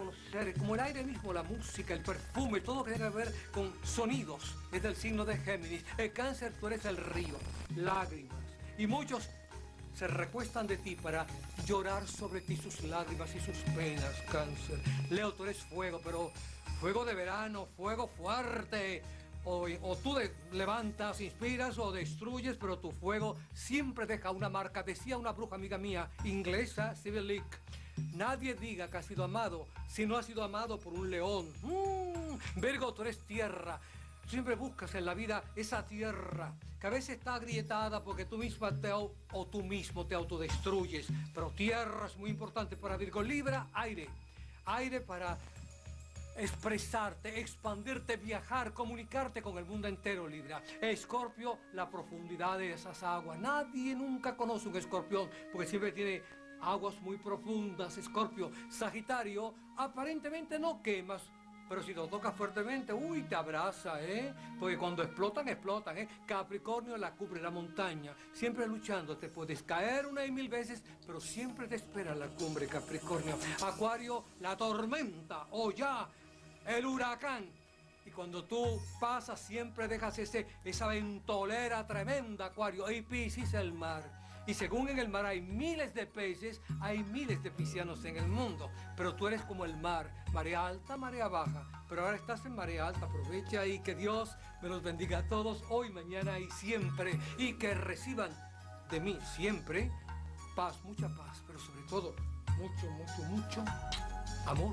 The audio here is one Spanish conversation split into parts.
los seres, como el aire mismo, la música, el perfume, todo que tiene que ver con sonidos. Es del signo de Géminis. El Cáncer, tú eres el río, lágrimas. Y muchos se recuestan de ti para llorar sobre ti sus lágrimas y sus penas, Cáncer. Leo, tú eres fuego, pero fuego de verano, fuego fuerte. O tú levantas, inspiras o destruyes, pero tu fuego siempre deja una marca. Decía una bruja amiga mía, inglesa, Sibyl Leek, nadie diga que ha sido amado si no ha sido amado por un león. Virgo, tú eres tierra. Siempre buscas en la vida esa tierra que a veces está agrietada porque tú misma o tú mismo te autodestruyes. Pero tierra es muy importante para Virgo. Libra, aire. Aire para expresarte, expandirte, viajar, comunicarte con el mundo entero, Libra. Escorpio, la profundidad de esas aguas. Nadie nunca conoce un escorpión porque siempre tiene aguas muy profundas. Escorpio. Sagitario, aparentemente no quemas, pero si lo tocas fuertemente, uy, te abraza, ¿eh? Porque cuando explotan, explotan, ¿eh? Capricornio, la cumbre, la montaña. Siempre luchando, te puedes caer 1.000 veces, pero siempre te espera la cumbre, Capricornio. Acuario, la tormenta, o ya, el huracán. Y cuando tú pasas, siempre dejas esa ventolera tremenda, Acuario. Y Piscis, el mar. Y según en el mar hay miles de peces, hay miles de piscianos en el mundo. Pero tú eres como el mar, marea alta, marea baja. Pero ahora estás en marea alta, aprovecha y que Dios me los bendiga a todos, hoy, mañana y siempre. Y que reciban de mí siempre paz, mucha paz, pero sobre todo mucho, mucho, mucho amor.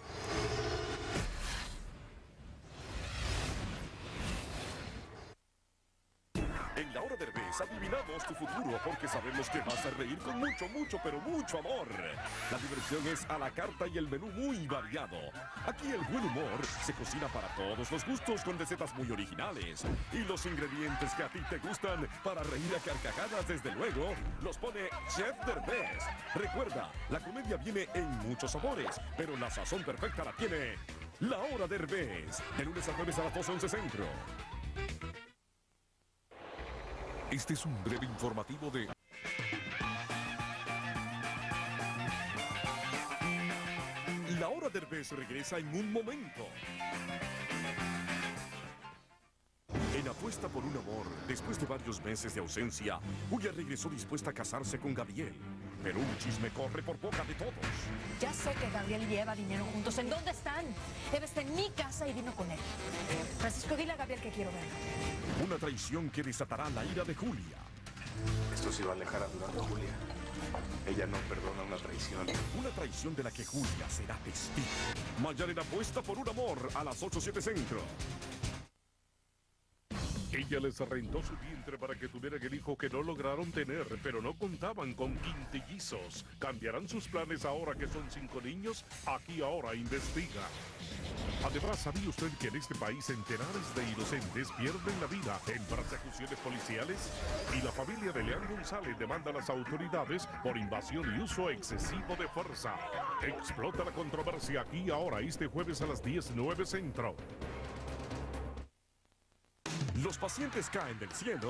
En La Hora Derbez adivinamos tu futuro porque sabemos que vas a reír con mucho, mucho, pero mucho amor. La diversión es a la carta y el menú muy variado. Aquí el buen humor se cocina para todos los gustos con recetas muy originales. Y los ingredientes que a ti te gustan para reír a carcajadas, desde luego, los pone Chef Derbez. Recuerda, la comedia viene en muchos sabores, pero la sazón perfecta la tiene La Hora Derbez. De lunes a jueves a las 12:11 Centro. Este es un breve informativo de... La Hora Derbez regresa en un momento. En Apuesta por un Amor, después de varios meses de ausencia, Julia regresó dispuesta a casarse con Gabriel. Pero un chisme corre por boca de todos. Ya sé que Gabriel y Eva vinieron juntos. ¿En dónde están? Eva está en mi casa y vino con él. Francisco, dile a Gabriel que quiero verlo. Una traición que desatará la ira de Julia. Esto se va a alejar a durar de Julia. Ella no perdona una traición. Una traición de la que Julia será testigo. Mañana en Apuesta por un Amor a las 8:07 Centro. Ella les arrendó su vientre para que tuvieran el hijo que no lograron tener, pero no contaban con quintillizos. ¿Cambiarán sus planes ahora que son 5 niños? Aquí Ahora investiga. Además, ¿sabía usted que en este país centenares de inocentes pierden la vida en persecuciones policiales? Y la familia de Leán González demanda a las autoridades por invasión y uso excesivo de fuerza. Explota la controversia Aquí Ahora este jueves a las 10:09 Centro. Los pacientes caen del cielo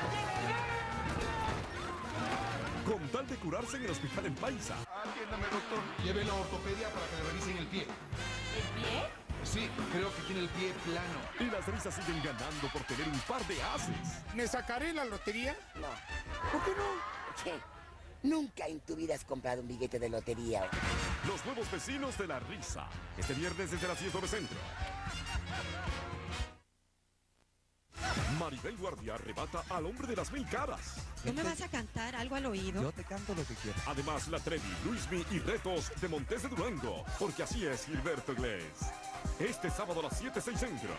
con tal de curarse en el hospital en Paisa. Atiéndame, doctor. Llévelo a ortopedia para que le revisen el pie. ¿El pie? Sí, creo que tiene el pie plano. Y las risas siguen ganando por tener un par de ases. ¿Me sacaré la lotería? No. ¿Por qué no? ¿Qué? Nunca en tu vida has comprado un billete de lotería. Los nuevos vecinos de la risa. Este viernes desde las 10:09 Centro. Maribel Guardia arrebata al hombre de las 1000 caras. ¿No me vas a cantar algo al oído? Yo te canto lo que quieras. Además, la Trevi, Luismi y retos de Montes de Durango. Porque así es Gilberto Iglesias. Este sábado a las 7:06 Centro.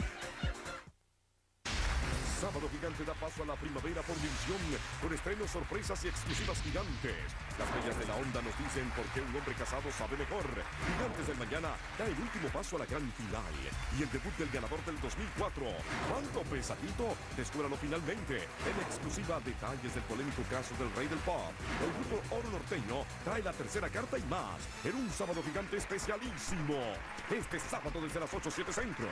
Sábado Gigante da paso a la primavera por División, con estrenos, sorpresas y exclusivas gigantes. Las bellas de la onda nos dicen por qué un hombre casado sabe mejor. Gigantes del Mañana da el último paso a la gran final. Y el debut del ganador del 2004, ¿cuánto pesadito? Descúbralo finalmente. En exclusiva, detalles del polémico caso del Rey del Pop. El grupo Oro Norteño trae la tercera carta y más en un Sábado Gigante especialísimo. Este sábado desde las 8:07 Centro.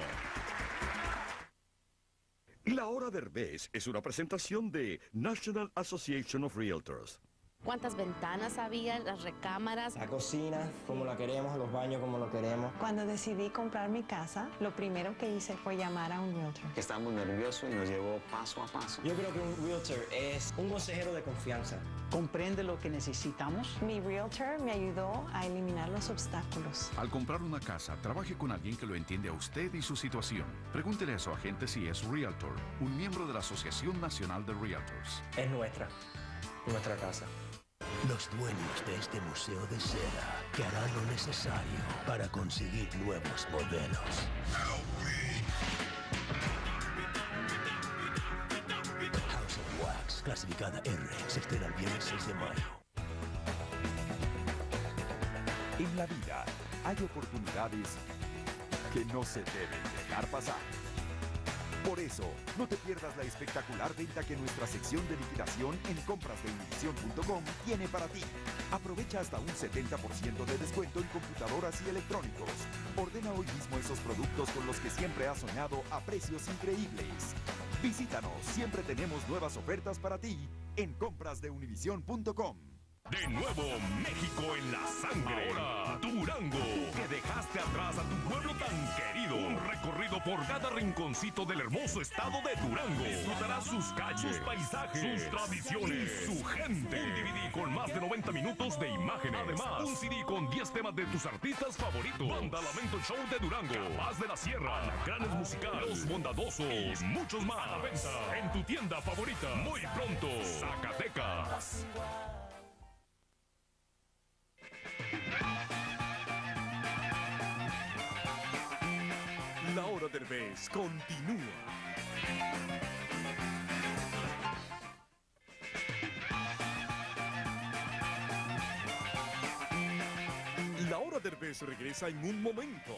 La Hora Derbez es una presentación de National Association of Realtors. ¿Cuántas ventanas había? ¿Las recámaras? La cocina, como la queremos, los baños, como lo queremos. Cuando decidí comprar mi casa, lo primero que hice fue llamar a un realtor. Estábamos nerviosos y nos llevó paso a paso. Yo creo que un realtor es un consejero de confianza. Comprende lo que necesitamos. Mi realtor me ayudó a eliminar los obstáculos. Al comprar una casa, trabaje con alguien que lo entiende a usted y su situación. Pregúntele a su agente si es realtor, un miembro de la Asociación Nacional de Realtors. Es nuestra casa. Los dueños de este museo de cera que harán lo necesario para conseguir nuevos modelos. House of Wax, clasificada R, se estrena el viernes 6 de mayo. En la vida hay oportunidades que no se deben dejar pasar. Por eso, no te pierdas la espectacular venta que nuestra sección de liquidación en comprasdeunivision.com tiene para ti. Aprovecha hasta un 70% de descuento en computadoras y electrónicos. Ordena hoy mismo esos productos con los que siempre has soñado a precios increíbles. Visítanos, siempre tenemos nuevas ofertas para ti en comprasdeunivision.com. De nuevo, México en la sangre. Ahora, Durango. Tú que dejaste atrás a tu pueblo tan querido. Un recorrido por cada rinconcito del hermoso estado de Durango. Disfrutarás sus calles, sus paisajes, sus tradiciones, su gente. Un DVD con más de 90 minutos de imágenes. Además, un CD con 10 temas de tus artistas favoritos. Banda Lamento Show de Durango, Capaz de la Sierra, Alacranes Musical, Los Bondadosos y muchos más. A la venta en tu tienda favorita. Muy pronto, Zacatecas. La Hora Derbez continúa. La Hora Derbez regresa en un momento.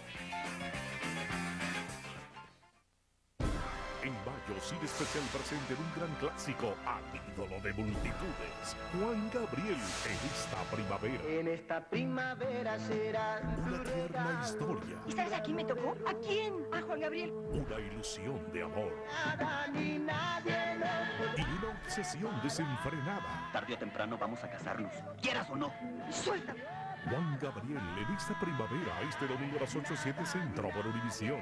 En mayo, Cine Especial presenta un gran clásico al ídolo de multitudes, Juan Gabriel, en esta primavera. En esta primavera será Una tierna historia. ¿Y sabes a quién me tocó? ¿A quién? A Juan Gabriel. Una ilusión de amor. nada ni nadie lo... Y una obsesión desenfrenada. Tarde o temprano vamos a casarnos, quieras o no. ¡Suéltame! Juan Gabriel, en esta primavera, este domingo a las 8:07 Centro por Univisión.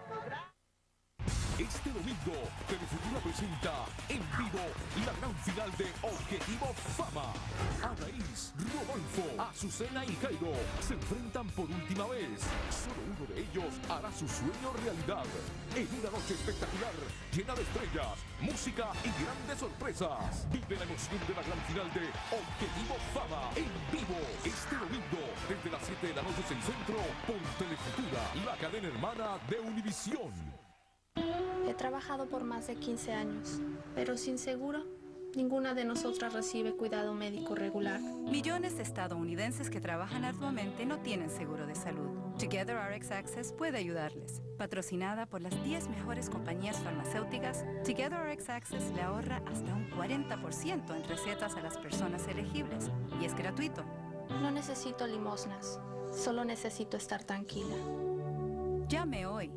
Este domingo, Telefutura presenta en vivo la gran final de Objetivo Fama. Anaís, Rodolfo, Azucena y Cairo se enfrentan por última vez. Solo uno de ellos hará su sueño realidad. En una noche espectacular, llena de estrellas, música y grandes sorpresas. Vive la emoción de la gran final de Objetivo Fama en vivo. Este domingo, desde las 7 de la noche en Centro, por Telefutura, la cadena hermana de Univisión. He trabajado por más de 15 años, pero sin seguro, ninguna de nosotras recibe cuidado médico regular. Millones de estadounidenses que trabajan arduamente no tienen seguro de salud. Together RX Access puede ayudarles. Patrocinada por las 10 mejores compañías farmacéuticas, Together RX Access le ahorra hasta un 40% en recetas a las personas elegibles y es gratuito. No necesito limosnas, solo necesito estar tranquila. Llame hoy.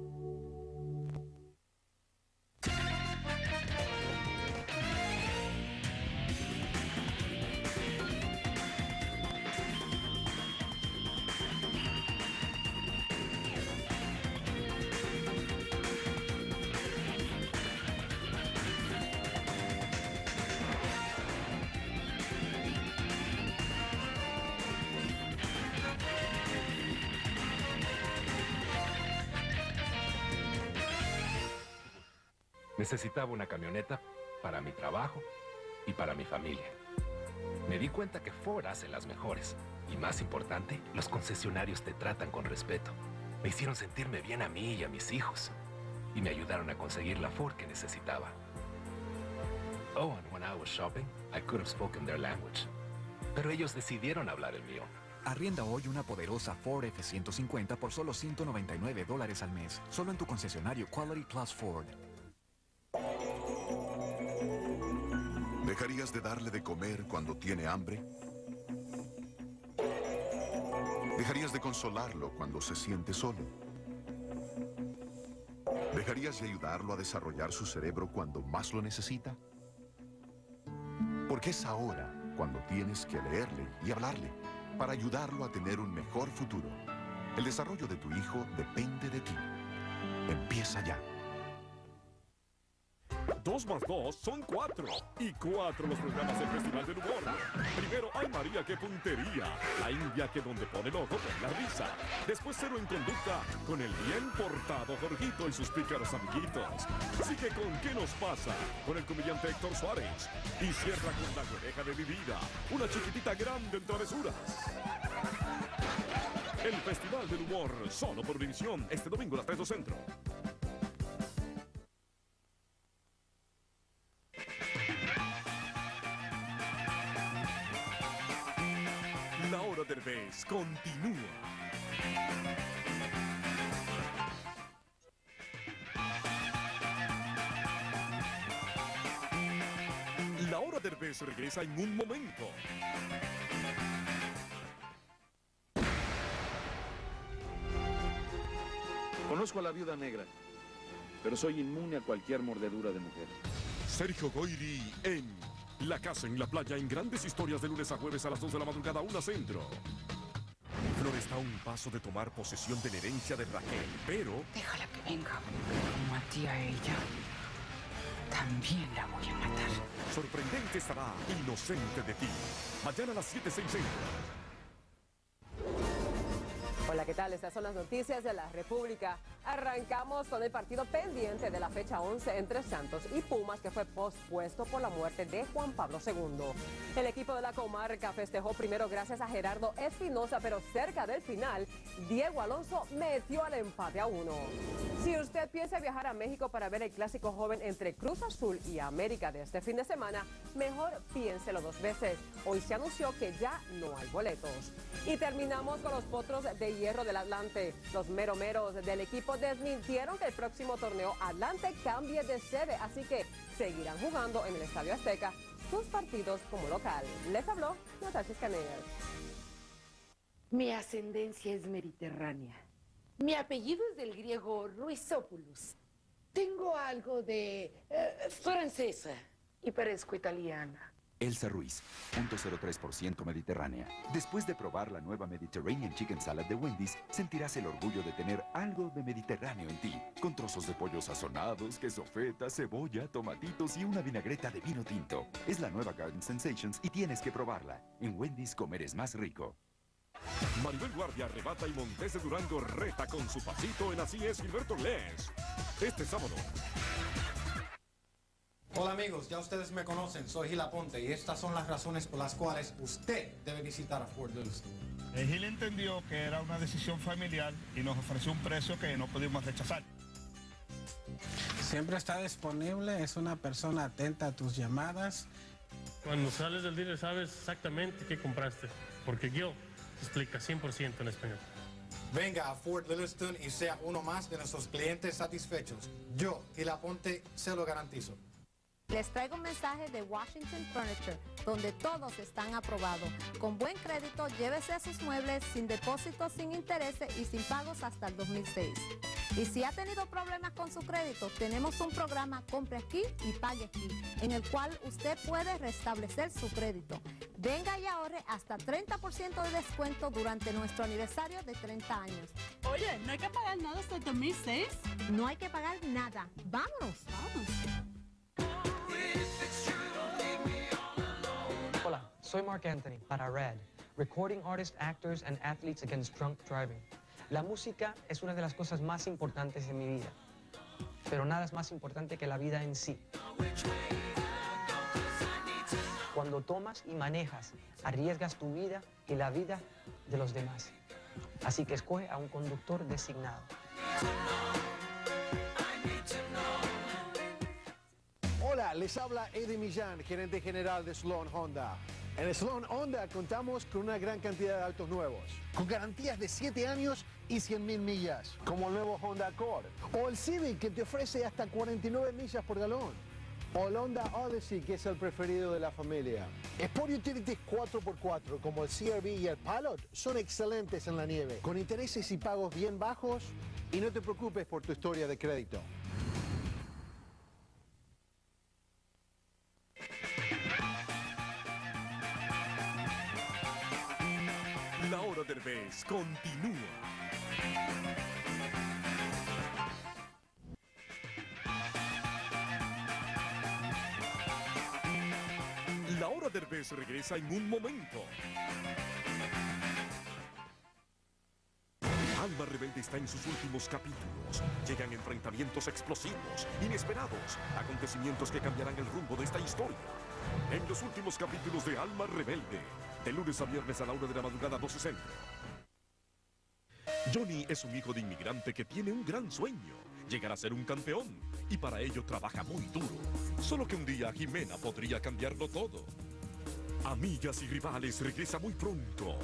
Necesitaba una camioneta para mi trabajo y para mi familia. Me di cuenta que Ford hace las mejores. Y más importante, los concesionarios te tratan con respeto. Me hicieron sentirme bien a mí y a mis hijos. Y me ayudaron a conseguir la Ford que necesitaba. Oh, and when I was shopping, I could have spoken their language. Pero ellos decidieron hablar el mío. Arrienda hoy una poderosa Ford F-150 por solo $199 al mes. Solo en tu concesionario Quality Plus Ford. ¿Dejarías de darle de comer cuando tiene hambre? ¿Dejarías de consolarlo cuando se siente solo? ¿Dejarías de ayudarlo a desarrollar su cerebro cuando más lo necesita? Porque es ahora cuando tienes que leerle y hablarle para ayudarlo a tener un mejor futuro. El desarrollo de tu hijo depende de ti. Empieza ya. 2 más 2 son 4. Y 4 los programas del Festival del Humor. Primero, ¡ay María, qué puntería! La India que donde pone el ojo pone la risa. Después, Cero en Conducta, con el bien portado Jorgito y sus pícaros amiguitos. Así que, ¿con qué nos pasa? Con el comediante Héctor Suárez. Y cierra con La Güereja de mi vida, una chiquitita grande en travesuras. El Festival del Humor, solo por Univisión, este domingo a las 3 del centro. La Hora Derbez continúa. La Hora Derbez regresa en un momento. Conozco a la viuda negra, pero soy inmune a cualquier mordedura de mujer. Sergio Goyri en La Casa en la Playa, en Grandes Historias, de lunes a jueves a las 2 de la madrugada, 1 centro. Flor está a un paso de tomar posesión de la herencia de Raquel, pero... Déjala que venga. Como a ti a ella, también la voy a matar. Sorprendente estará Inocente de ti. Mañana a las 7:06 centro. Hola, ¿qué tal? Estas son las noticias de la República. Arrancamos con el partido pendiente de la fecha 11 entre Santos y Pumas, que fue pospuesto por la muerte de Juan Pablo II. El equipo de la comarca festejó primero gracias a Gerardo Espinosa, pero cerca del final, Diego Alonso metió al empate a 1. Si usted piensa viajar a México para ver el clásico joven entre Cruz Azul y América de este fin de semana, mejor piénselo 2 veces. Hoy se anunció que ya no hay boletos. Y terminamos con los Potros de Hierro del Atlante. Los meromeros del equipo desmintieron que el próximo torneo Atlante cambie de sede, así que seguirán jugando en el Estadio Azteca sus partidos como local. Les habló Natasha Escanilla. Mi ascendencia es mediterránea. Mi apellido es del griego Ruizopoulos. Tengo algo de francesa y parezco italiana. Elsa Ruiz, 0.03% mediterránea. Después de probar la nueva Mediterranean Chicken Salad de Wendy's, sentirás el orgullo de tener algo de mediterráneo en ti. Con trozos de pollo sazonados, queso feta, cebolla, tomatitos y una vinagreta de vino tinto. Es la nueva Garden Sensations y tienes que probarla. En Wendy's comer es más rico. Maribel Guardia arrebata y Montes de Durango reta con su pasito en Así es Gilberto Les. Este sábado. Hola amigos, ya ustedes me conocen, soy Gil Aponte y estas son las razones por las cuales usted debe visitar a Fort Lewiston. Gil entendió que era una decisión familiar y nos ofreció un precio que no pudimos rechazar. Siempre está disponible, es una persona atenta a tus llamadas. Cuando sales del dealer sabes exactamente qué compraste, porque Gil te explica 100% en español. Venga a Fort Lewiston y sea uno más de nuestros clientes satisfechos. Yo, Gil Aponte, se lo garantizo. Les traigo un mensaje de Washington Furniture, donde todos están aprobados. Con buen crédito, llévese sus muebles sin depósitos, sin intereses y sin pagos hasta el 2006. Y si ha tenido problemas con su crédito, tenemos un programa Compre Aquí y Pague Aquí, en el cual usted puede restablecer su crédito. Venga y ahorre hasta 30% de descuento durante nuestro aniversario de 30 años. Oye, ¿no hay que pagar nada hasta el 2006? No hay que pagar nada. ¡Vámonos! ¡Vamos! Hola, soy Mark Anthony para RAD, Recording Artists, Actors and Athletes Against Drunk Driving. La música es una de las cosas más importantes de mi vida, pero nada es más importante que la vida en sí. Cuando tomas y manejas, arriesgas tu vida y la vida de los demás. Así que escoge a un conductor designado. Hola, les habla Eddie Millán, gerente general de Sloan Honda. En Sloan Honda contamos con una gran cantidad de autos nuevos, con garantías de 7 años y 100.000 millas, como el nuevo Honda Accord, o el Civic, que te ofrece hasta 49 millas por galón, o el Honda Odyssey, que es el preferido de la familia. Sport Utilities 4x4, como el CR-V y el Pilot, son excelentes en la nieve, con intereses y pagos bien bajos, y no te preocupes por tu historia de crédito. Laura Derbez continúa. Laura Derbez regresa en un momento. Alma Rebelde está en sus últimos capítulos. Llegan enfrentamientos explosivos, inesperados, acontecimientos que cambiarán el rumbo de esta historia. En los últimos capítulos de Alma Rebelde, de lunes a viernes a la 1 de la madrugada, 12 Centro. Johnny es un hijo de inmigrante que tiene un gran sueño, llegar a ser un campeón, y para ello trabaja muy duro. Solo que un día Jimena podría cambiarlo todo. Amigas y Rivales regresa muy pronto.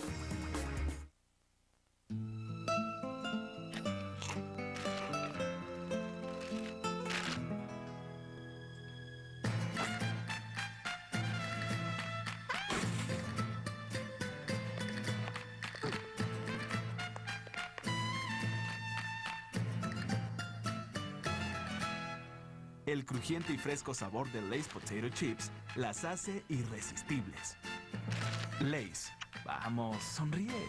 El crujiente y fresco sabor de Lay's Potato Chips las hace irresistibles. Lay's, vamos, sonríe.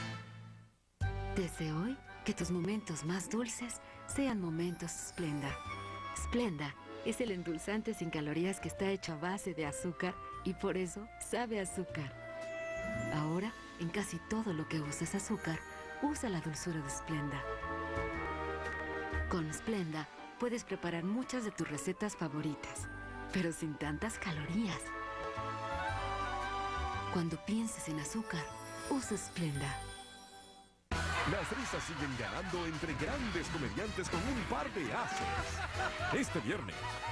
Desde hoy, que tus momentos más dulces sean momentos Splenda. Splenda es el endulzante sin calorías que está hecho a base de azúcar y por eso sabe a azúcar. Ahora, en casi todo lo que uses azúcar, usa la dulzura de Splenda. Con Splenda, puedes preparar muchas de tus recetas favoritas, pero sin tantas calorías. Cuando pienses en azúcar, usa Splenda. Las risas siguen ganando entre grandes comediantes con un par de ases. Este viernes.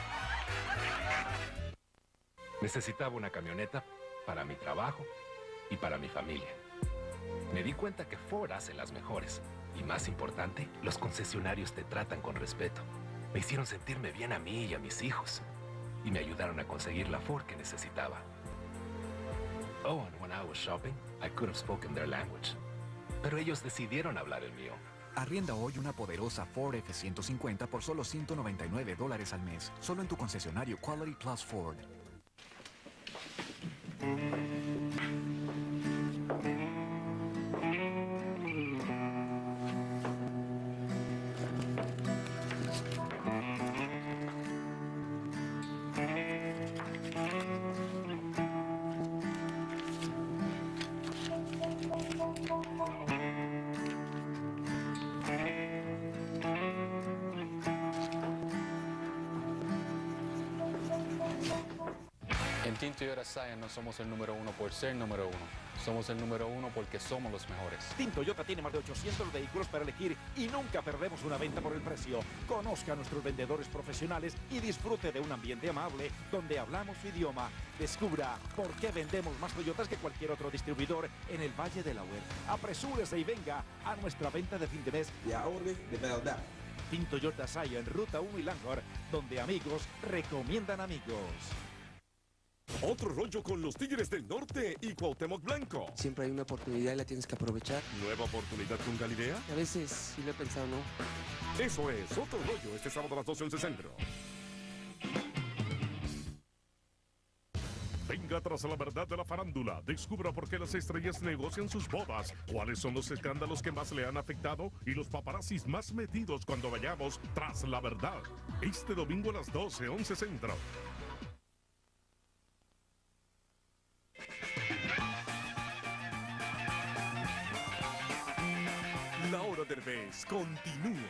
Necesitaba una camioneta para mi trabajo y para mi familia. Me di cuenta que Ford hace las mejores. Y más importante, los concesionarios te tratan con respeto. Me hicieron sentirme bien a mí y a mis hijos. Y me ayudaron a conseguir la Ford que necesitaba. Oh, and when I was shopping, I could have spoken their language. Pero ellos decidieron hablar el mío. Arrienda hoy una poderosa Ford F-150 por solo $199 al mes. Solo en tu concesionario Quality Plus Ford. En Tinto Yorasaya no somos el número uno por ser número uno. Somos el número uno porque somos los mejores. Tinto Toyota tiene más de 800 vehículos para elegir y nunca perdemos una venta por el precio. Conozca a nuestros vendedores profesionales y disfrute de un ambiente amable donde hablamos su idioma. Descubra por qué vendemos más Toyotas que cualquier otro distribuidor en el Valle de Delaware. Apresúrese y venga a nuestra venta de fin de mes y ahorre de verdad. Tinto Yorasaya en Ruta 1 y Langhor, donde amigos recomiendan amigos. Otro rollo con los Tigres del Norte y Cuauhtémoc Blanco. Siempre hay una oportunidad y la tienes que aprovechar. ¿Nueva oportunidad con Galilea? A veces sí lo he pensado, ¿no? Eso es Otro Rollo, este sábado a las 12 en 11 Centro. Venga tras la verdad de la farándula. Descubra por qué las estrellas negocian sus bodas, cuáles son los escándalos que más le han afectado y los paparazzis más metidos cuando vayamos tras la verdad. Este domingo a las 12, 11 Centro. Laura Derbez continúa.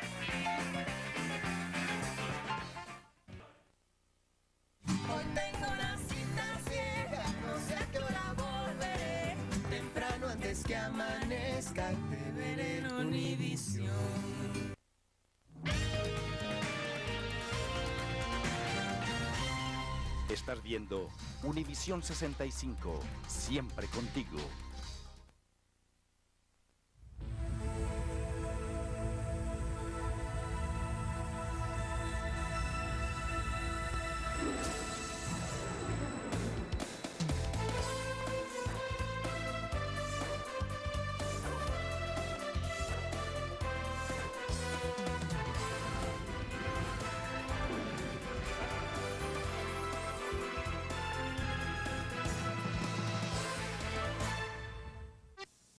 Hoy tengo una cita ciega, no sé a qué hora volveré. Temprano antes que amanezca, te veré en Univisión. Estás viendo Univisión 65, siempre contigo.